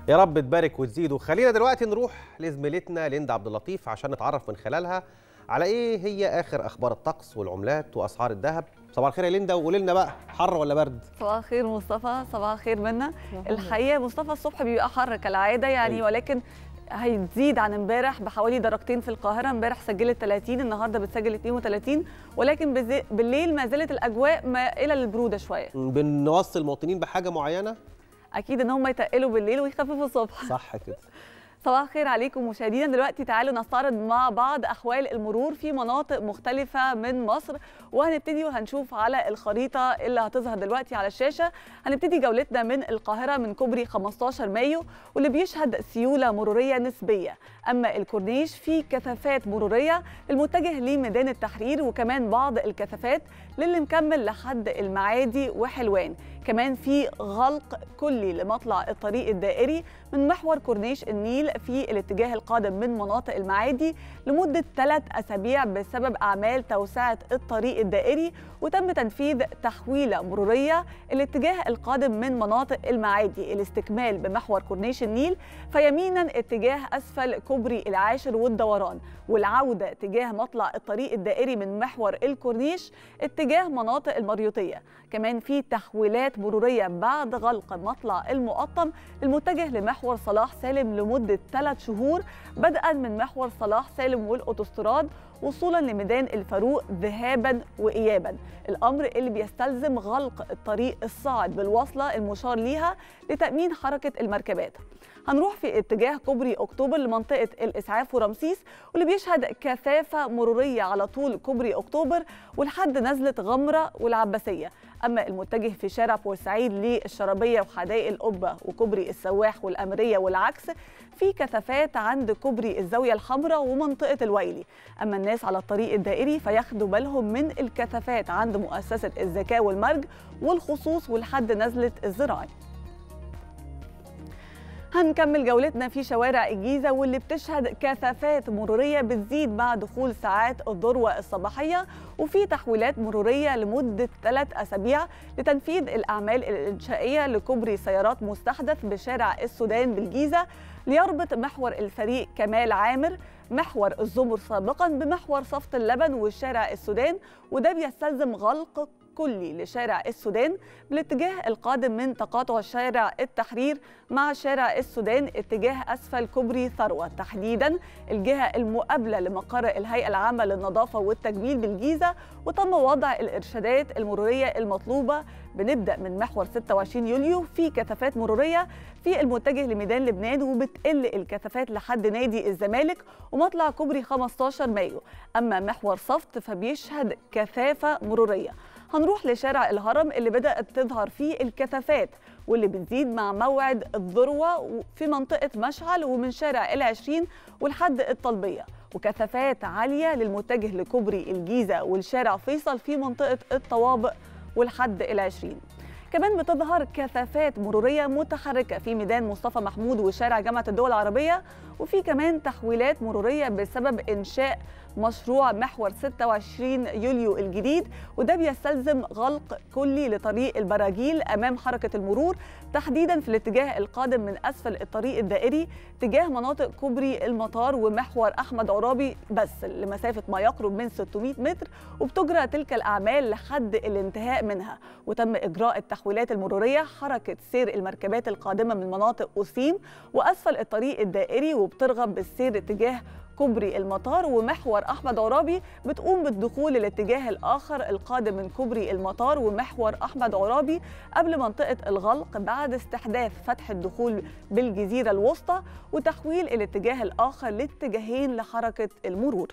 يا رب تبارك وتزيد. وخلينا دلوقتي نروح لزميلتنا ليندا عبد اللطيف عشان نتعرف من خلالها على ايه هي اخر اخبار الطقس والعملات واسعار الذهب. صباح الخير يا ليندا، وقولي لنا بقى حر ولا برد؟ صباح الخير مصطفى. صباح الخير منا. الحقيقه مصطفى الصبح بيبقى حر كالعاده يعني، ولكن هيزيد عن امبارح بحوالي درجتين في القاهره. امبارح سجلت 30، النهارده بتسجل 32، ولكن بالليل ما زالت الاجواء مائله للبروده شويه. بنوصي المواطنين بحاجه معينه؟ اكيد ان هم يتقلوا بالليل ويخففوا الصبح. صح كده. صباح الخير عليكم مشاهدينا. دلوقتي تعالوا نستعرض مع بعض احوال المرور في مناطق مختلفه من مصر، وهنبتدي وهنشوف على الخريطه اللي هتظهر دلوقتي على الشاشه. هنبتدي جولتنا من القاهره من كوبري 15 مايو واللي بيشهد سيوله مروريه نسبيه. اما الكورنيش في كثافات مروريه المتجه لميدان التحرير، وكمان بعض الكثافات للي مكمل لحد المعادي وحلوان. كمان في غلق كلي لمطلع الطريق الدائري من محور كورنيش النيل في الاتجاه القادم من مناطق المعادي لمدة 3 أسابيع بسبب أعمال توسعة الطريق الدائري، وتم تنفيذ تحويلة مرورية الاتجاه القادم من مناطق المعادي الاستكمال بمحور كورنيش النيل فيمينا اتجاه أسفل كوبري العاشر والدوران، والعودة تجاه مطلع الطريق الدائري من محور الكورنيش اتجاه مناطق المريوطية. كمان في تحويلات مرورية بعد غلق مطلع المقطم المتجه لمحور صلاح سالم لمدة 3 شهور بدءا من محور صلاح سالم والأوتوستراد وصولا لميدان الفاروق ذهابا وإيابا، الأمر اللي بيستلزم غلق الطريق الصاعد بالوصلة المشار ليها لتأمين حركة المركبات. هنروح في اتجاه كوبري أكتوبر لمنطقة الإسعاف ورمسيس واللي بيشهد كثافة مرورية على طول كوبري أكتوبر ولحد نزلة غمرة والعباسية. أما المتجه في شارع بورسعيد للشرابية وحدائق القبة وكوبري السواح والأمرية والعكس في كثافات عند كوبري الزاوية الحمراء ومنطقة الويلي. أما الناس على الطريق الدائري فياخدوا بالهم من الكثافات عند مؤسسة الزكاة والمرج والخصوص ولحد نزلة الزراعي. هنكمل جولتنا في شوارع الجيزة واللي بتشهد كثافات مرورية بتزيد مع دخول ساعات الذروة الصباحية، وفي تحويلات مرورية لمدة 3 أسابيع لتنفيذ الأعمال الإنشائية لكوبري سيارات مستحدث بشارع السودان بالجيزة ليربط محور الفريق كمال عامر محور الزمر سابقا بمحور صفت اللبن وشارع السودان، وده بيستلزم غلق كلي لشارع السودان بالاتجاه القادم من تقاطع شارع التحرير مع شارع السودان اتجاه أسفل كوبري ثروة، تحديدا الجهة المقابلة لمقر الهيئة العامة للنظافة والتجميل بالجيزة. وتم وضع الإرشادات المرورية المطلوبة. بنبدأ من محور 26 يوليو في كثافات مرورية في المتجه لميدان لبنان، وبتقل الكثافات لحد نادي الزمالك ومطلع كوبري 15 مايو. أما محور صفت فبيشهد كثافة مرورية. هنروح لشارع الهرم اللي بدأت تظهر فيه الكثافات واللي بتزيد مع موعد الذروة في منطقة مشعل ومن شارع العشرين ولحد الطلبية، وكثافات عالية للمتجه لكوبري الجيزة والشارع فيصل في منطقة الطوابق ولحد العشرين. كمان بتظهر كثافات مرورية متحركة في ميدان مصطفى محمود وشارع جامعة الدول العربية، وفي كمان تحويلات مرورية بسبب إنشاء مشروع محور 26 يوليو الجديد، وده بيستلزم غلق كلي لطريق البراجيل أمام حركة المرور تحديدا في الاتجاه القادم من أسفل الطريق الدائري تجاه مناطق كوبري المطار ومحور أحمد عرابي بس لمسافة ما يقرب من 600 متر، وبتجرى تلك الأعمال لحد الانتهاء منها. وتم إجراء التحويلات المرورية حركة سير المركبات القادمة من مناطق أسيم وأسفل الطريق الدائري، وبترغب بالسير اتجاه كوبري المطار ومحور أحمد عرابي بتقوم بالدخول الاتجاه الآخر القادم من كوبري المطار ومحور أحمد عرابي قبل منطقة الغلق بعد استحداث فتح الدخول بالجزيرة الوسطى وتحويل الاتجاه الآخر لاتجاهين لحركة المرور.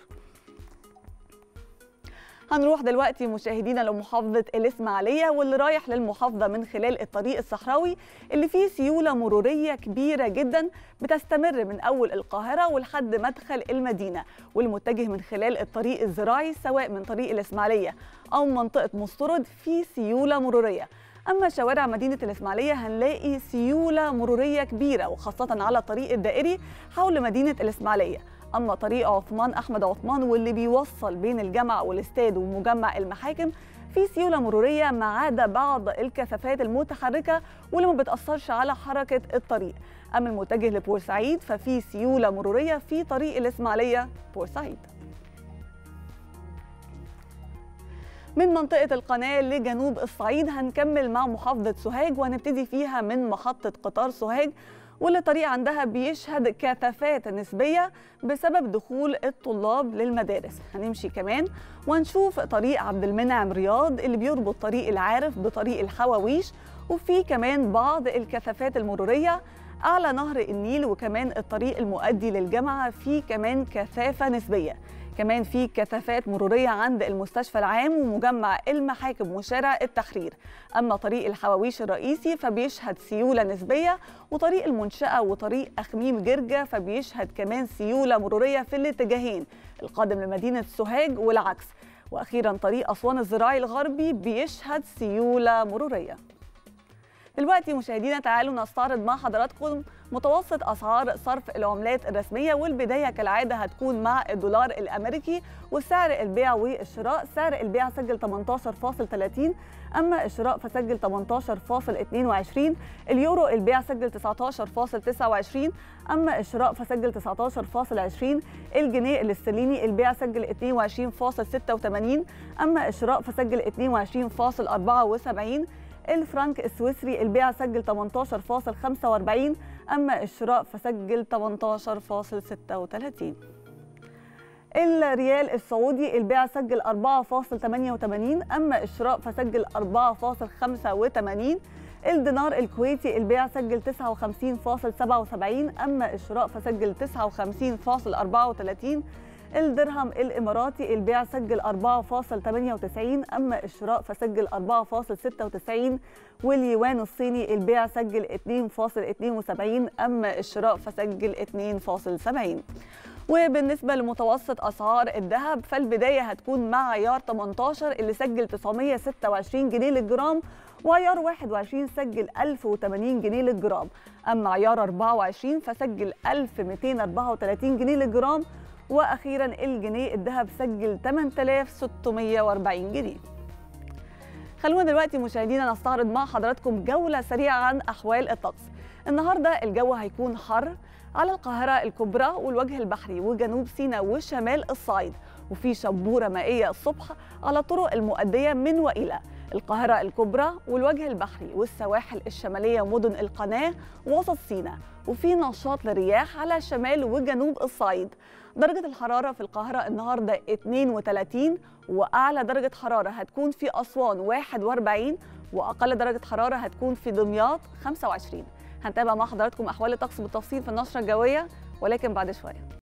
هنروح دلوقتي مشاهدينا لمحافظة الإسماعيلية واللي رايح للمحافظة من خلال الطريق الصحراوي اللي فيه سيولة مرورية كبيرة جدا بتستمر من أول القاهرة ولحد مدخل المدينة، والمتجه من خلال الطريق الزراعي سواء من طريق الإسماعيلية أو منطقة مسترد فيه سيولة مرورية. أما شوارع مدينة الإسماعيلية هنلاقي سيولة مرورية كبيرة وخاصة على الطريق الدائري حول مدينة الإسماعيلية. أما طريق عثمان أحمد عثمان واللي بيوصل بين الجامعة والاستاد ومجمع المحاكم في سيولة مرورية ما عدا بعض الكثافات المتحركة واللي ما بتأثرش على حركة الطريق. أما المتجه لبورسعيد ففي سيولة مرورية في طريق الإسماعيلية بورسعيد. من منطقة القناة لجنوب الصعيد هنكمل مع محافظة سوهاج، وهنبتدي فيها من محطة قطار سوهاج، واللي الطريق عندها بيشهد كثافات نسبية بسبب دخول الطلاب للمدارس. هنمشي كمان ونشوف طريق عبد المنعم رياض اللي بيربط طريق العارف بطريق الحواويش، وفي كمان بعض الكثافات المرورية أعلى نهر النيل، وكمان الطريق المؤدي للجامعة في كمان كثافة نسبية. كمان في كثافات مرورية عند المستشفى العام ومجمع المحاكم وشارع التحرير. أما طريق الحواويش الرئيسي فبيشهد سيولة نسبية، وطريق المنشأة وطريق أخميم جرجة فبيشهد كمان سيولة مرورية في الاتجاهين القادم لمدينة سوهاج والعكس. وأخيرا طريق أسوان الزراعي الغربي بيشهد سيولة مرورية. دلوقتي مشاهدينا تعالوا نستعرض مع حضراتكم متوسط أسعار صرف العملات الرسمية، والبداية كالعادة هتكون مع الدولار الأمريكي وسعر البيع والشراء. سعر البيع سجل 18.30، أما الشراء فسجل 18.22. اليورو البيع سجل 19.29، أما الشراء فسجل 19.20. الجنيه الاسترليني البيع سجل 22.86، أما الشراء فسجل 22.74. الفرنك السويسري البيع سجل 18.45، أما الشراء فسجل 18.36. الريال السعودي البيع سجل 4.88، أما الشراء فسجل 4.85. الدينار الكويتي البيع سجل 59.77، أما الشراء فسجل 59.34. الدرهم الإماراتي البيع سجل 4.98، أما الشراء فسجل 4.96. واليوان الصيني البيع سجل 2.72، أما الشراء فسجل 2.70. وبالنسبة لمتوسط أسعار الذهب فالبداية هتكون مع عيار 18 اللي سجل 926 جنيه للجرام، وعيار 21 سجل 1080 جنيه للجرام، أما عيار 24 فسجل 1234 جنيه للجرام، وأخيراً الجنيه الذهب سجل 8640 جنيه. خلونا دلوقتي مشاهدينا نستعرض مع حضراتكم جولة سريعة عن أحوال الطقس. النهاردة الجو هيكون حر على القاهرة الكبرى والوجه البحري وجنوب سيناء وشمال الصعيد، وفي شبورة مائية الصبح على الطرق المؤدية من وإلى القاهرة الكبرى والوجه البحري والسواحل الشمالية ومدن القناة ووسط سيناء، وفي نشاط للرياح على شمال وجنوب الصعيد. درجة الحرارة في القاهرة النهاردة 32، وأعلى درجة حرارة هتكون في أسوان 41، وأقل درجة حرارة هتكون في دمياط 25. هنتابع مع حضراتكم أحوال الطقس بالتفصيل في النشرة الجوية ولكن بعد شوية.